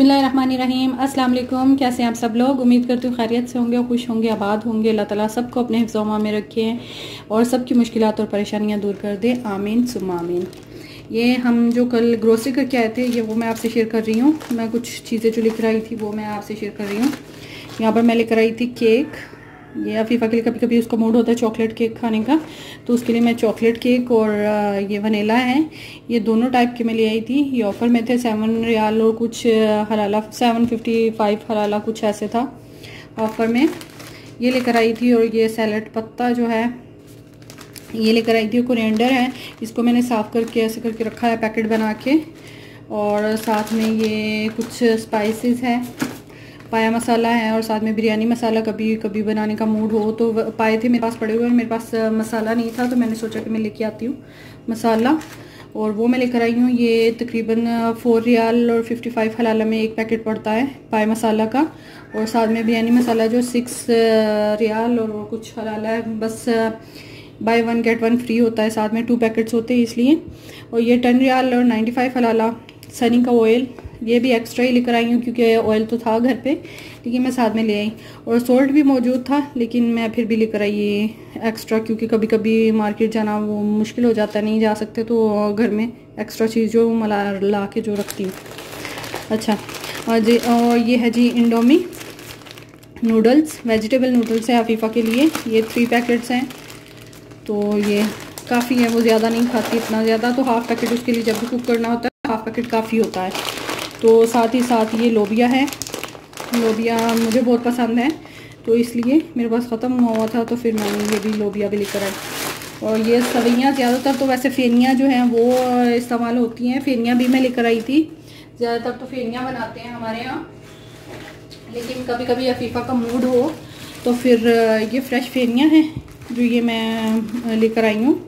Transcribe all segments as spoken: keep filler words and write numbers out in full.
बिस्मिल्लाहिर्रहमानिर्रहीम। अस्सलाम वालेकुम। कैसे हैं आप सब लोग? उम्मीद करती हूँ खैरियत से होंगे, खुश होंगे, आबाद होंगे। अल्लाह ताला सबको अपने हिफ्ज़-ओ-अमान में रखे और सबकी मुश्किलात और परेशानियाँ दूर कर दे। आमीन सुम्मा आमीन। ये हम जो कल ग्रोसरी करके आए थे, ये वो मैं आपसे शेयर कर रही हूँ। मैं कुछ चीज़ें जो लेकर आई थी वो मैं आपसे शेयर कर रही हूँ। यहाँ पर मैं लेकर आई थी केक। ये अफीफ़ा के लिए कभी कभी उसका मूड होता है चॉकलेट केक खाने का, तो उसके लिए मैं चॉकलेट केक और ये वनीला है, ये दोनों टाइप के मैं ले आई थी। ये ऑफ़र में थे, सेवन रियाल और कुछ हलाला, सेवन फिफ्टी फाइव हलाला कुछ ऐसे था ऑफ़र में। ये लेकर आई थी। और ये सैलड पत्ता जो है ये लेकर आई थी। कोरिएंडर है, इसको मैंने साफ़ करके ऐसे करके रखा है पैकेट बना के। और साथ में ये कुछ स्पाइसेस है, पाया मसाला है और साथ में बिरयानी मसाला। कभी कभी बनाने का मूड हो तो पाए थे मेरे पास पड़े हुए, मेरे पास मसाला नहीं था तो मैंने सोचा कि मैं लेके आती हूँ मसाला, और वो मैं लेकर आई हूँ। ये तकरीबन फोर रियाल और फिफ्टी फाइव हलाला में एक पैकेट पड़ता है पाया मसाला का। और साथ में बिरयानी मसाला जो सिक्स रियाल और कुछ हलाला है, बस buy one get one free होता है, साथ में टू पैकेट्स होते हैं इसलिए। और ये टेन रियाल और नाइन्टी फाइव हलाला। सनी का ऑयल ये भी एक्स्ट्रा ही लेकर आई हूँ क्योंकि ऑयल तो था घर पे, लेकिन मैं साथ में ले आई। और सोल्ट भी मौजूद था, लेकिन मैं फिर भी लेकर आई ये एक्स्ट्रा, क्योंकि कभी कभी मार्केट जाना वो मुश्किल हो जाता है, नहीं जा सकते, तो घर में एक्स्ट्रा चीज़ जो मला ला के जो रखती हूँ। अच्छा, और जी और ये है जी इंडोमी नूडल्स, वेजिटेबल नूडल्स है अफीफ़ा के लिए। ये थ्री पैकेट्स हैं, तो ये काफ़ी है, वो ज़्यादा नहीं खाती इतना ज़्यादा, तो हाफ़ पैकेट उसके लिए जब भी कुक करना होता है हाफ़ पैकेट काफ़ी होता है। तो साथ ही साथ ये लोबिया है, लोबिया मुझे बहुत पसंद है, तो इसलिए मेरे पास ख़त्म हुआ था तो फिर मैंने ये भी लोबिया भी लेकर आई। और ये सवैयाँ, ज़्यादातर तो वैसे फेनियाँ जो हैं वो इस्तेमाल होती हैं, फेनियाँ भी मैं लेकर आई थी। ज़्यादातर तो फेनियाँ बनाते हैं हमारे यहाँ, लेकिन कभी कभी अफीफ़ा का मूड हो तो फिर ये फ़्रेश फेनियाँ हैं जो ये मैं लेकर आई हूँ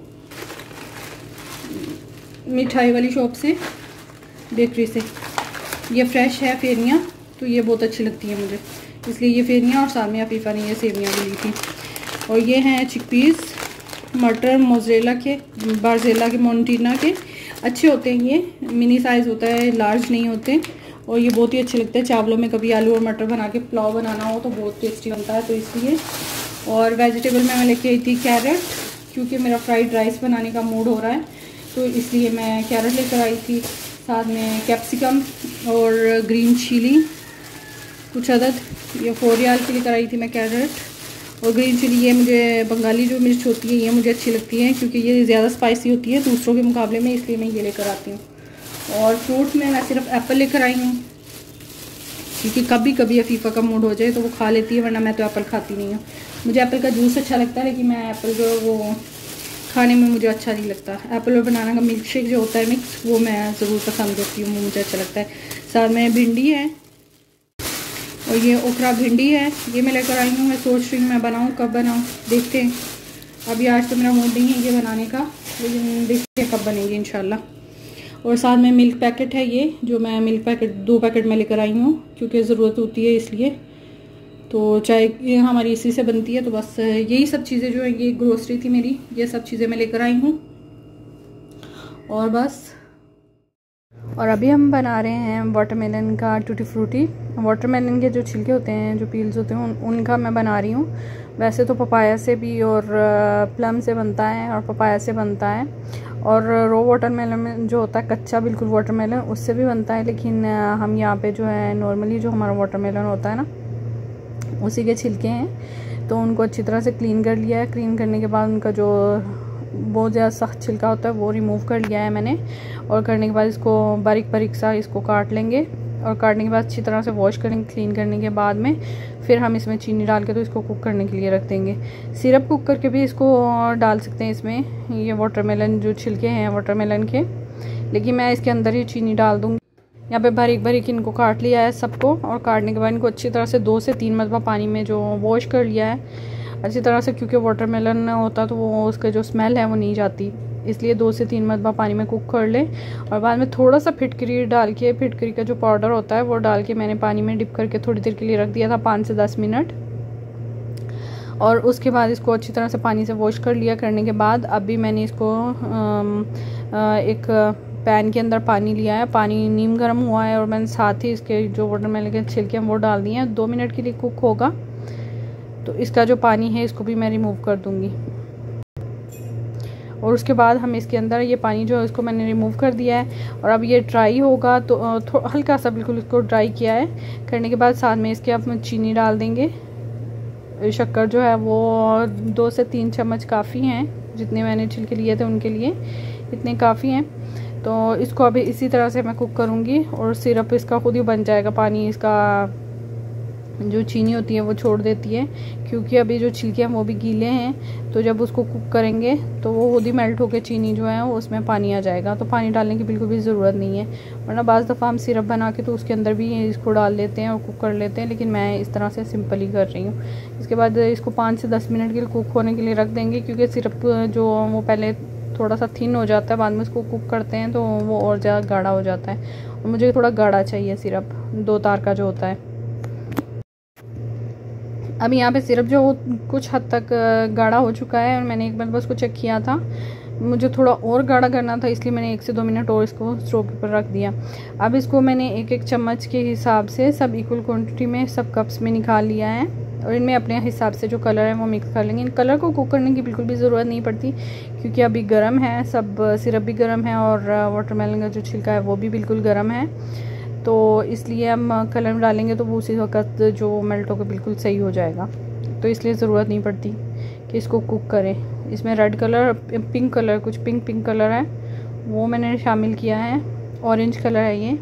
मिठाई वाली शॉप से, बेकरी से। ये फ्रेश है फेनियाँ, तो ये बहुत अच्छी लगती है मुझे, इसलिए ये फेनियाँ। और साथ में अफीफ़ा ने ये सेवियाँ भी ली थी। और ये हैं चिकपीस, मटर मोज़रेला के, बारज़ेला के, मोंटीना के, अच्छे होते हैं। ये मिनी साइज़ होता है, लार्ज नहीं होते, और ये बहुत ही अच्छे लगते हैं चावलों में। कभी आलू और मटर बना के पुलाव बनाना हो तो बहुत टेस्टी बनता है, तो इसलिए। और वेजिटेबल में मैं लेके आई थी कैरेट, क्योंकि मेरा फ्राइड राइस बनाने का मूड हो रहा है, तो इसलिए मैं कैरेट लेकर आई थी। साथ में कैप्सिकम और ग्रीन चिली कुछ अदद, ये फोर रियाल की लेकर आई थी मैं कैरेट। और ग्रीन चिली ये मुझे बंगाली जो मिर्च होती है ये मुझे अच्छी लगती है, क्योंकि ये ज़्यादा स्पाइसी होती है दूसरों के मुकाबले में, इसलिए मैं ये लेकर आती हूँ। और फ्रूट में मैं सिर्फ एप्पल लेकर आई हूँ, क्योंकि कभी कभी अफीफ़ा का मूड हो जाए तो वो खा लेती है, वरना मैं तो एप्पल खाती नहीं हूँ। मुझे एप्पल का जूस अच्छा लगता है, लेकिन मैं एप्पल जो वो खाने में मुझे अच्छा नहीं लगता। एप्पल और बनाना का मिल्क शेक जो होता है मिक्स, वो मैं ज़रूर पसंद करती हूँ, वो मुझे अच्छा लगता है। साथ में भिंडी है, और ये ओखरा भिंडी है, ये मैं लेकर आई हूँ। मैं सोच रही हूँ मैं बनाऊँ, कब बनाऊँ देखते हैं। अभी आज तो मेरा मूड नहीं है ये बनाने का, लेकिन देखते हैं कब बनेगी इंशाल्लाह। और साथ में मिल्क पैकेट है, ये जो मैं मिल्क पैकेट दो पैकेट में लेकर आई हूँ, क्योंकि ज़रूरत होती है इसलिए। तो चाय हमारी इसी से बनती है, तो बस यही सब चीज़ें जो है, ये ग्रोसरी थी मेरी, ये सब चीज़ें मैं लेकर आई हूँ। और बस, और अभी हम बना रहे हैं वाटरमेलन का टूटी फ्रूटी। वाटरमेलन के जो छिलके होते हैं, जो पील्स होते हैं, उन, उनका मैं बना रही हूँ। वैसे तो पपाया से भी और प्लम से बनता है और पपाया से बनता है, और रो वाटरमेलन जो होता है कच्चा बिल्कुल वाटरमेलन, उससे भी बनता है। लेकिन हम यहाँ पे जो है नॉर्मली जो हमारा वाटरमेलन होता है ना, उसी के छिलके हैं, तो उनको अच्छी तरह से क्लीन कर लिया है। क्लीन करने के बाद उनका जो बहुत ज़्यादा सख्त छिलका होता है वो रिमूव कर लिया है मैंने। और करने के बाद इसको बारीक बारीक सा इसको काट लेंगे, और काटने के बाद अच्छी तरह से वॉश करेंगे। क्लीन करने के बाद में फिर हम इसमें चीनी डाल के तो इसको कुक करने के लिए रख देंगे। सिरप कुक करके भी इसको डाल सकते हैं इसमें, ये वाटरमेलन जो छिलके हैं वाटरमेलन के, लेकिन मैं इसके अंदर ही चीनी डाल दूँगी। यहाँ पे बारीक बारीक इनको काट लिया है सबको, और काटने के बाद इनको अच्छी तरह से दो से तीन मरतबा पानी में जो वॉश कर लिया है अच्छी तरह से, क्योंकि वाटरमेलन होता तो वो उसका जो स्मेल है वो नहीं जाती, इसलिए दो से तीन मरतबा पानी में कुक कर ले। और बाद में थोड़ा सा फिटकरी डाल के, फिटकरी का जो पाउडर होता है वो डाल के मैंने पानी में डिप करके थोड़ी देर के लिए रख दिया था, पाँच से दस मिनट। और उसके बाद इसको अच्छी तरह से पानी से वॉश कर लिया। करने के बाद अभी मैंने इसको एक पैन के अंदर पानी लिया है, पानी नीम गर्म हुआ है और मैंने साथ ही इसके जो वाटरमेलन के छिलके हैं वो डाल दिए हैं। दो मिनट के लिए कुक होगा, तो इसका जो पानी है इसको भी मैं रिमूव कर दूँगी। और उसके बाद हम इसके अंदर ये पानी जो है इसको मैंने रिमूव कर दिया है और अब ये ड्राई होगा, तो हल्का सा बिल्कुल इसको ड्राई किया है। करने के बाद साथ में इसके आप चीनी डाल देंगे। शक्कर जो है वो दो से तीन चम्मच काफ़ी हैं, जितने मैंने छिलके लिए थे उनके लिए इतने काफ़ी हैं। तो इसको अभी इसी तरह से मैं कुक करूँगी और सिरप इसका खुद ही बन जाएगा। पानी इसका जो चीनी होती है वो छोड़ देती है, क्योंकि अभी जो छिलके हैं वो भी गीले हैं, तो जब उसको कुक करेंगे तो वो खुद ही मेल्ट होकर चीनी जो है वो उसमें पानी आ जाएगा। तो पानी डालने की बिल्कुल भी ज़रूरत नहीं है, वरना बाज़ दफ़ा हम सिरप बना के तो उसके अंदर भी इसको डाल लेते हैं और कुक कर लेते हैं, लेकिन मैं इस तरह से सिंपल ही कर रही हूँ। इसके बाद इसको पाँच से दस मिनट के लिए कुक होने के लिए रख देंगे, क्योंकि सिरप जो वो पहले थोड़ा सा थिन हो जाता है, बाद में इसको कुक करते हैं तो वो और ज़्यादा गाढ़ा हो जाता है और मुझे थोड़ा गाढ़ा चाहिए सिरप, दो तार का जो होता है। अब यहाँ पे सिरप जो कुछ हद तक गाढ़ा हो चुका है और मैंने एक बार बस को चेक किया था, मुझे थोड़ा और गाढ़ा करना था, इसलिए मैंने एक से दो मिनट और इसको स्टोव के ऊपर रख दिया। अब इसको मैंने एक एक चम्मच के हिसाब से सब इक्वल क्वांटिटी में सब कप्स में निकाल लिया है और इनमें अपने हिसाब से जो कलर है वो मिक्स कर लेंगे। इन कलर को कुक करने की बिल्कुल भी ज़रूरत नहीं पड़ती, क्योंकि अभी गर्म है, सब सिरप भी गर्म है और वाटरमेलन का जो छिलका है वो भी बिल्कुल गर्म है, तो इसलिए हम कलर डालेंगे तो वो उसी वक्त जो मेल्ट होकर बिल्कुल सही हो जाएगा। तो इसलिए ज़रूरत नहीं पड़ती कि इसको कुक करें। इसमें रेड कलर, पिंक कलर, कुछ पिंक पिंक कलर है वो मैंने शामिल किया है, ऑरेंज कलर है ये,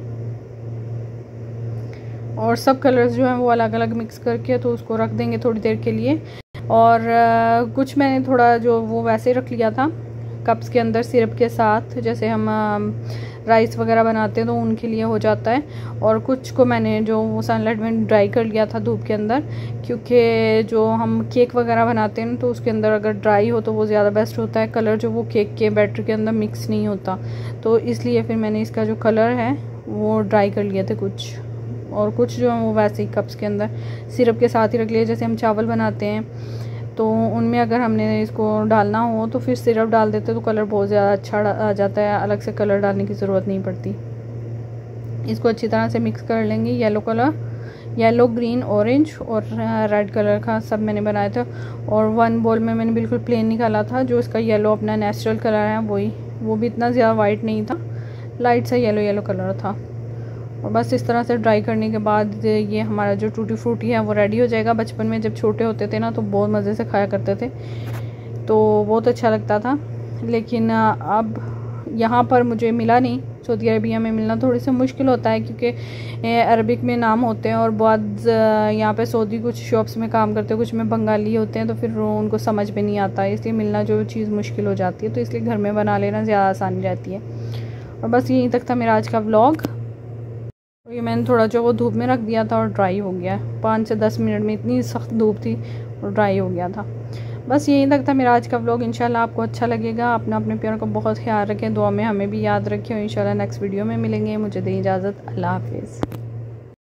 और सब कलर्स जो हैं वो अलग अलग मिक्स करके तो उसको रख देंगे थोड़ी देर के लिए। और कुछ मैंने थोड़ा जो वो वैसे रख लिया था कप्स के अंदर सिरप के साथ, जैसे हम राइस वगैरह बनाते हैं तो उनके लिए हो जाता है, और कुछ को मैंने जो वो सनलाइट में ड्राई कर लिया था धूप के अंदर, क्योंकि जो हम केक वगैरह बनाते हैं तो उसके अंदर अगर ड्राई हो तो वो ज़्यादा बेस्ट होता है, कलर जो वो केक के बैटर के अंदर मिक्स नहीं होता। तो इसलिए फिर मैंने इसका जो कलर है वो ड्राई कर लिए थे कुछ, और कुछ जो वो वैसे ही कप्स के अंदर सिरप के साथ ही रख लिए। जैसे हम चावल बनाते हैं तो उनमें अगर हमने इसको डालना हो तो फिर सिरप डाल देते तो कलर बहुत ज़्यादा अच्छा आ जाता है, अलग से कलर डालने की ज़रूरत नहीं पड़ती। इसको अच्छी तरह से मिक्स कर लेंगे। Yellow colour, yellow, green, orange और रेड कलर का सब मैंने बनाया था, और वन बॉल में मैंने बिल्कुल प्लेन निकाला था, जो इसका येलो अपना नेचुरल कलर है वही, वो भी इतना ज़्यादा वाइट नहीं था, लाइट सा येलो येलो कलर था। और बस इस तरह से ड्राई करने के बाद ये हमारा जो टूटी फ्रूटी है वो रेडी हो जाएगा। बचपन में जब छोटे होते थे ना तो बहुत मज़े से खाया करते थे, तो बहुत अच्छा लगता था, लेकिन अब यहाँ पर मुझे मिला नहीं। सऊदी अरबिया में मिलना थोड़ी सी मुश्किल होता है, क्योंकि अरबिक में नाम होते हैं और बहुत यहाँ पे सऊदी कुछ शॉप्स में काम करते हैं, कुछ में बंगाली होते हैं, तो फिर उनको समझ में नहीं आता है, इसलिए मिलना जो चीज़ मुश्किल हो जाती है, तो इसलिए घर में बना लेना ज़्यादा आसानी रहती है। और बस यहीं तक था मेरा आज का व्लॉग। ये मैंने थोड़ा जो वो धूप में रख दिया था और ड्राई हो गया, पाँच से दस मिनट में, इतनी सख्त धूप थी और ड्राई हो गया था। बस यहीं तक था मेरा आज का व्लॉग। इंशाल्लाह आपको अच्छा लगेगा। अपना अपने प्यारों का बहुत ख्याल रखें, दुआ में हमें भी याद रखें, और इंशाल्लाह नेक्स्ट वीडियो में मिलेंगे। मुझे दें इजाज़त, अल्लाह हाफिज़।